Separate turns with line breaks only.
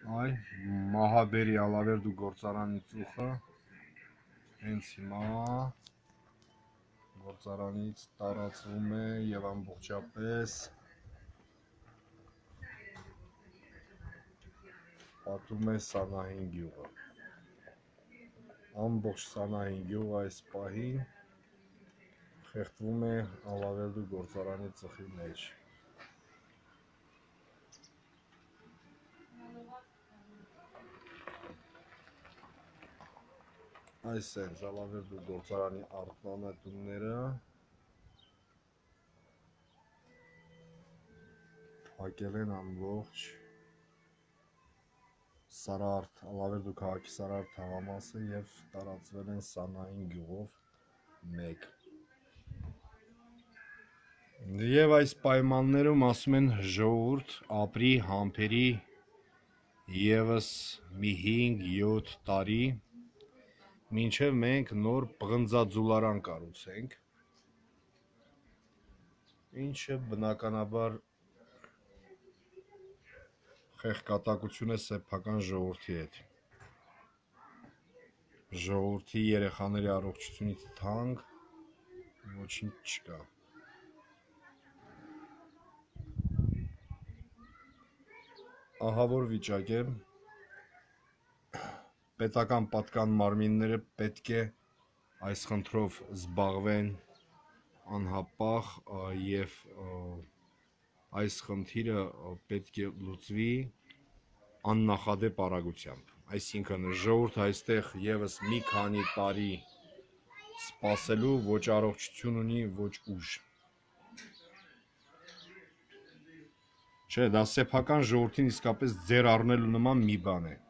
Այ մահաբերի Ալավերդու գործարանի ծուխը հենց հիմա գործարանից տարածվում է եւ ամբողջապես պատում է Սանահին գյուղը։ Ամբողջ Սանահին գյուղը այս պահին խեղդվում է Ալավերդու գործարանի ծխի մեջ։ Այս են Ալավերդու գործարանի արտանետումները, փակել են ամբողջ Սարարդ, Ալավերդու քաղաքի Սարարդ թաղամասը եւ տարածվել են Սանահին գյուղով մեկ։ Եվ այս պայմաններում ասում են ժողովուրդ ապրի, համբերի եւս մի 5-7 տարի, մինչև մենք նոր պղնձաձուլարան կառուցենք, ինչը բնականաբար խեղկատակություն է սեփական ժողովրդի հետ։ Ժողովրդի երեխաների առողջությունից թանկ ոչինչ չկա։ Ահա որ վիճակ է, պետական պատկան մարմինները պետք է այս խնդրով զբաղվեն անհապաղ եւ այս խնդիրը պետք է լուծվի աննախադեպ արագությամբ։ Այսինքն ժողովուրդը այստեղ եւս մի քանի տարի սպասելու ոչ առողջություն ունի, ոչ ուժ։ Չէ, դա սեփական ժողովրդին իսկապես ձեռ առնելու նման մի բան է։